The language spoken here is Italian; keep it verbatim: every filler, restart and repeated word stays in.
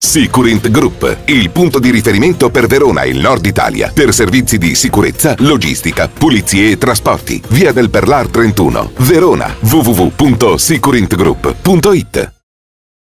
Sicurint Group, il punto di riferimento per Verona e il nord Italia per servizi di sicurezza, logistica, pulizie e trasporti. Via del Perlar trentuno, Verona. w w w punto sicurint group punto it.